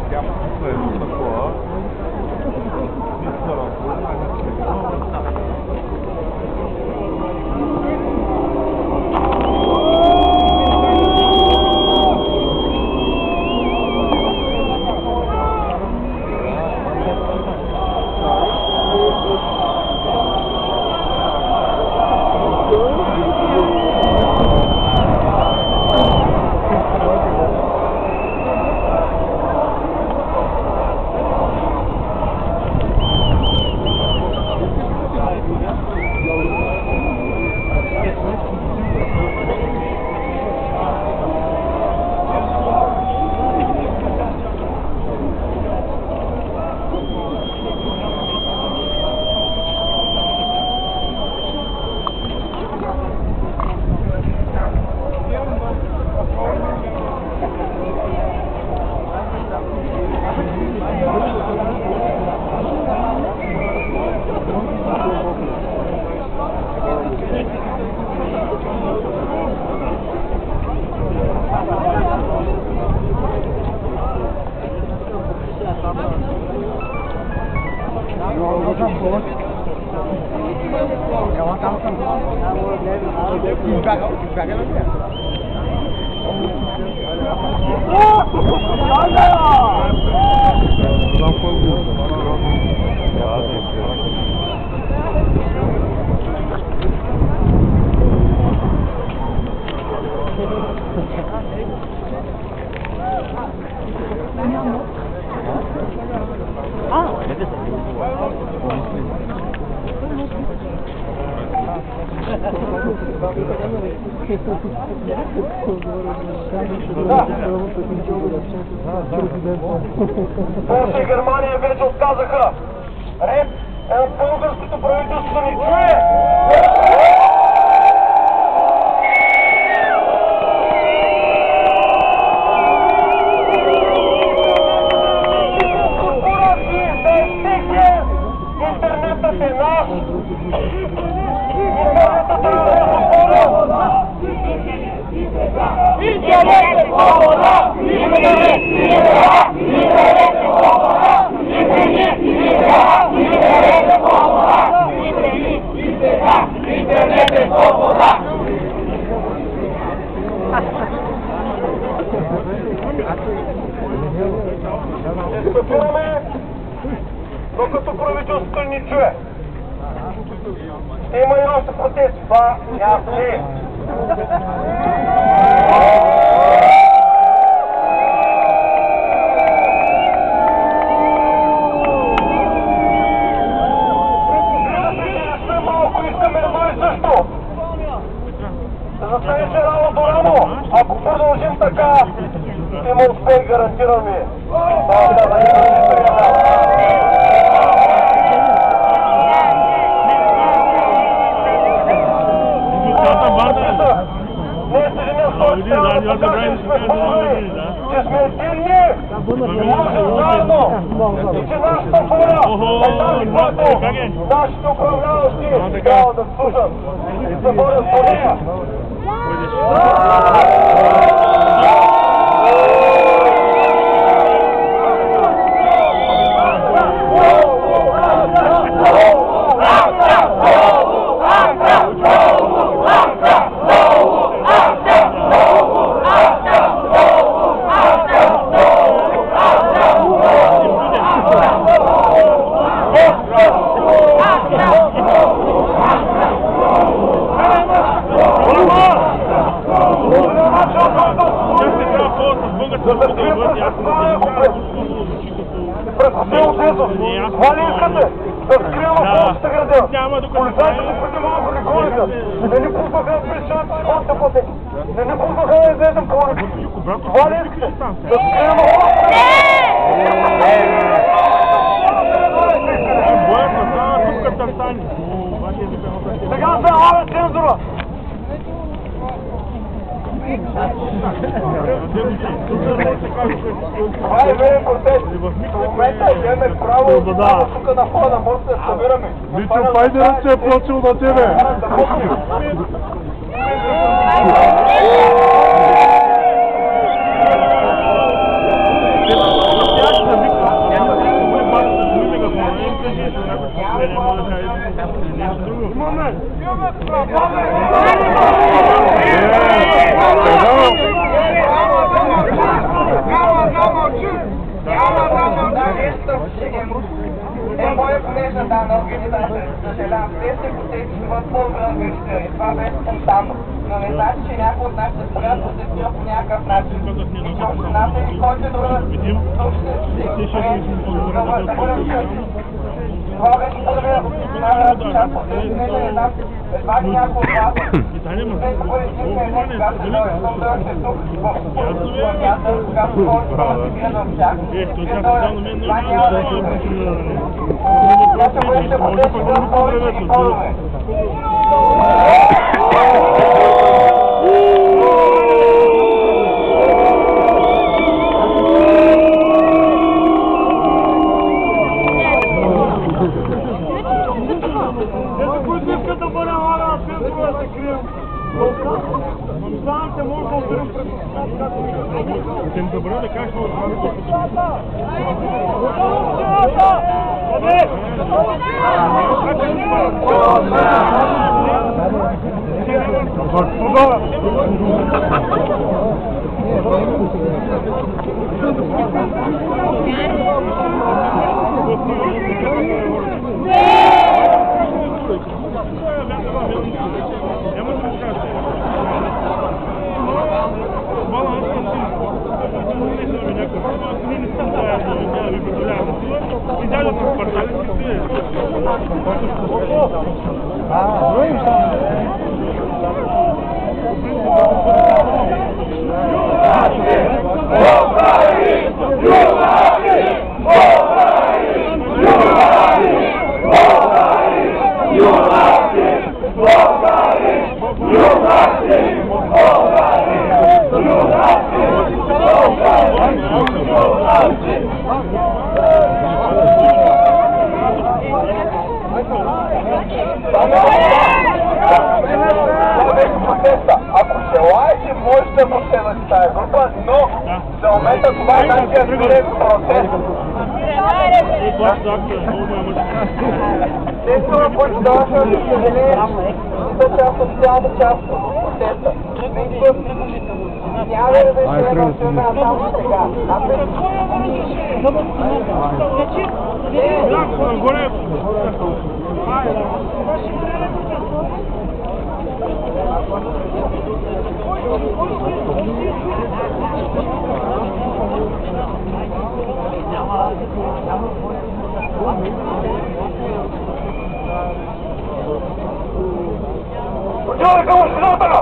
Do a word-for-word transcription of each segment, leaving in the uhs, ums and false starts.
Mettiamo tutto in questo qua. Полша и Германия вече отказаха. Ред е от българското правителство да ни чуе! Корпорации, всеки! Интернетът е наш! Интернетът е свобода! Интернет е свобода! Интернет е свобода! Интернет е свобода! Интернет е свобода! Интернет е свобода! Ще стъпваме, докато правителството ни чуе. Ще има и още протести, това ясно е. Малко искаме едно и също. За следващия рамо до рамо. Ако продължим така, ще има успех, гарантирам ви. Това да да има не се женя с този трябва да покажем, че сме хубави, че сме единни, можем заедно и че нашата воля е тази, която нашите управляващи трябва да слушат и да бъдат по нея. Това ли искате? Да скрием в общата града. Полицайите ни преди малко ни гониха. Не ни пуснаха да причинат хората пътеки. Не ни пуснаха да излезем по улицата. Това ли искате? Да скрием в общата града. Сега се лавя цензура. Това е верен протест. В момента имаме право тук на входа, може да се събираме. Вичо, Пайдерът се е плачил на тебе. момент! Е моя полезна дана организация, съжалявам, тези процеси ще бъдат по-ангажирани. Това бе спонтанно. Но не значи, че някой от нас ще спря протестира по някакъв начин. И че общината ни, който е друга, тук ще се да бъдем къщи. Това беше първия част от тези не не знам, едва ли някой от вас. След политика е не, когато се дойде, съм дойде тук в Софията, когато хората да се бият в тях. Ще дойде, това няма да е. Я се бъдете протести в повече хорове. Останете, може да отървам пред това. Те ми забравя да кажеш много това. Ако желаете, може да последвате тази група, но за момента това е нашия мирен процес. Тези, които дойдоха, за съжаление, са част от цялата част от процеса. Няма да разрешим да се на само сега. Отиваме към общината!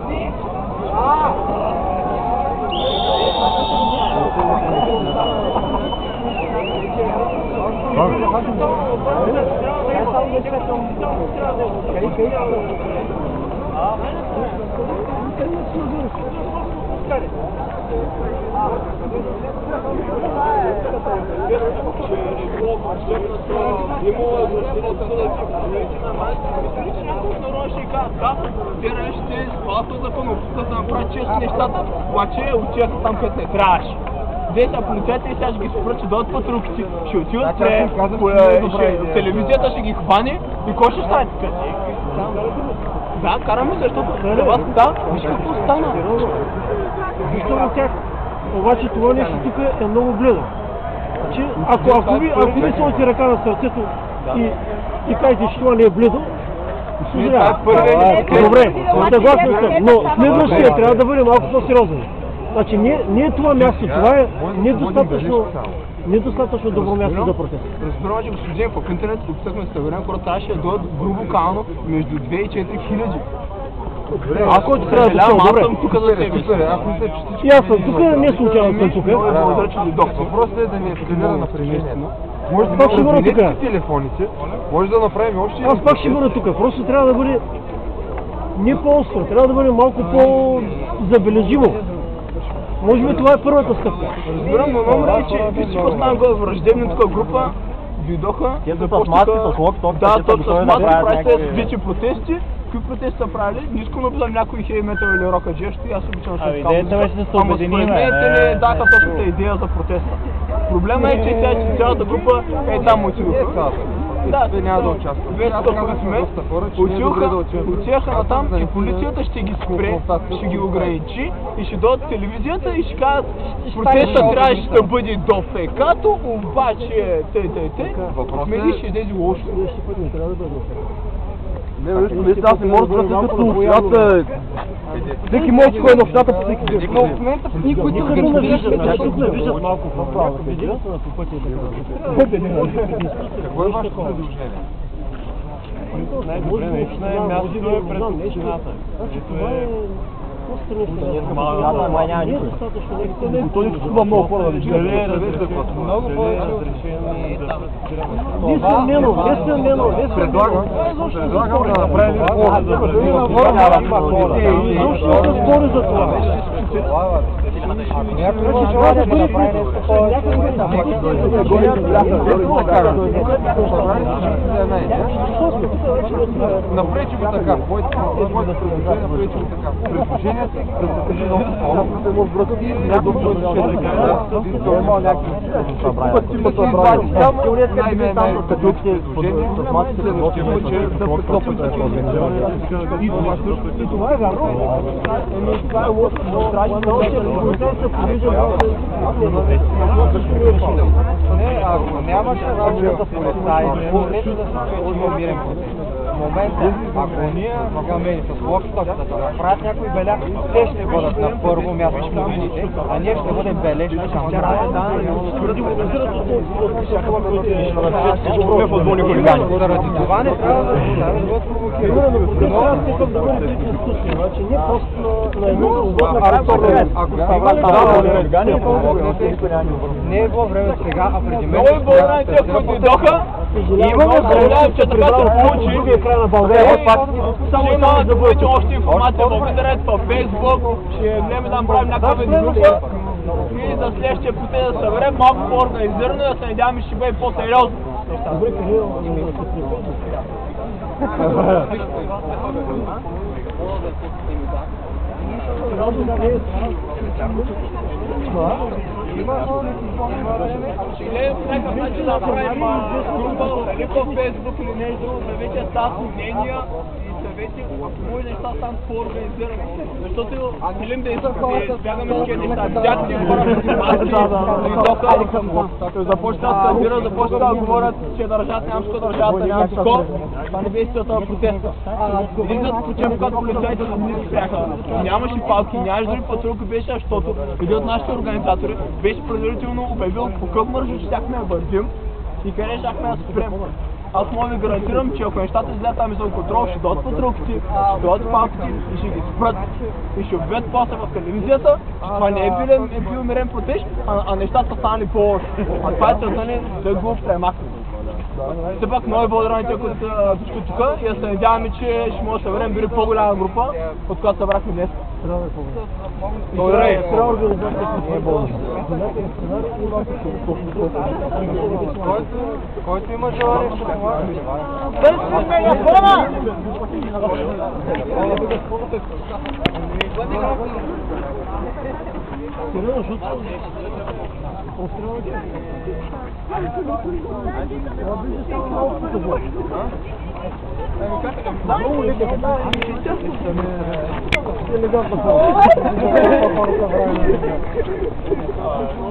Те ще спазват закона, опитват да направят често нещата, обаче отиват там, където не трябваше. Деца, полицайите и сега ще ги спрат, ще дойдат патрулките, ще отиват в телевизията, ще ги хване и кой ще стане така? Да, караме, защото за вас, да, виж какво стана. Вижте на тях, обаче това нещо тук е много бледо. Че, ако, ако, ви, ако ви сложите ръка на сърцето и, и кажете, че това не е бледо, съжалявам. Добре, съгласен съм, но следващия трябва да бъде малко по-сериозен. Значи не, не е това място, това е недостатъчно, недостатъчно добро място за протест. Разбираме, че господин в интернет, докато сме съберем, хората трябваше да дойдат грубо кално между две и четири хиляди. Аз който трябва да дошъл, добре. Аз съм тук за себе си. И аз съм тук, не случайно съм тук. Въпросът е да ни ескалира на преместено. Може да пак ще бъда тук. Телефоните, може да направим още... Аз пак ще бъда тук, просто трябва да бъде не по-остро, трябва да бъде малко по-забележимо. Може би това е първата стъпка. Разбирам, но номер е, че виж какво стана враждебната група, дойдоха, започнаха... Да, точно с маски правите вече протести. Какви протести са правили? Не искам да бъдам някой хей метал или рока джешто и аз обичам да се идеята беше да се обединим, ама според мен те не даха точната идея за протеста. Проблема е, че цялата група е там отидоха. Да, те няма да участват. Вече Аз сто казах на процента. доста хора, че не е добре да участват. Отиваха натам Да не и стигне полицията ще ги спре, конфронтация. ще ги ограничи и ще дойдат телевизията и ще кажат Ще протестът стане трябваше шоу. да бъде до фекато, обаче те, те, те, Въпросът е- отмени ще излезе лошо. Не, виж, виж, аз не мога да се като общината. Всеки може да ходи на общината по всеки ден. Но в момента никой тук не вижда. Тук не виждат малко в направо. Какво е вашето предложение? Най-добре наистина е мястото е пред общината. Май няма никой. То не чува много хора да виждат. Много повече. Не съм Нено, не съм Нено, не съм Предлагам, предлагам да направим Защо да спори за това? Някой има желание да направи нещо Напречи го така, моите предложения напречи го така. Предложението е предложение И това е вярно. Това е лошо. Не, ако нямаше работа полицаи, нека да се случи мирен процес. В момента, ако ние гамени с локстоката да направят някой беляк, те ще бъдат на първо място в новините, а ние ще бъдем бележки към Заради това не трябва да се бъдат провокирани. Не е било време сега, а преди мен. Много благодаря на тези, които дойдоха. И много съжалявам, че така се получи. Само имаме да бъдете още информация в интернет, в Фейсбук. Ще гледаме да направим някаква група. И за следващия път да съберем малко по-организирано, да се надяваме, ще бъде по-сериозно. Ще гледам по някакъв начин да направим група, дали по Фейсбук или нещо друго, съветите тази мнения и съвети, ако може неща станат по-организирани. Защото целим да избягаме такива неща. Всякакви хора започнаха да скандират, започнаха да говорят, че държавата нямам що държавата нямам тако. Това не беше целта на протеста. Влизат в случая, когато полицайите не си спряха. Нямаше палки, нямаше дори патрулка, беше, защото един от нашите организатори беше предварително обявил по какъв маршрут щяхме да вървим и къде щяхме да спрем. Аз мога да ви гарантирам, че ако нещата излязат там извън контрол, ще дойдат патрулките, ще дойдат палките и ще ги спрат. И ще обявят после в телевизията, че това не е бил, е бил мирен протест, а, а нещата станали по-лоши. А това е целта ни да го премахнем. Все пак много благодаря на тези, които са дошли тук и да се надяваме, че ще може да съберем дори по-голяма група, от която събрахме днес. Благодаря ви. Който има желание, ще помага. Търсим мегафона! Елегантно.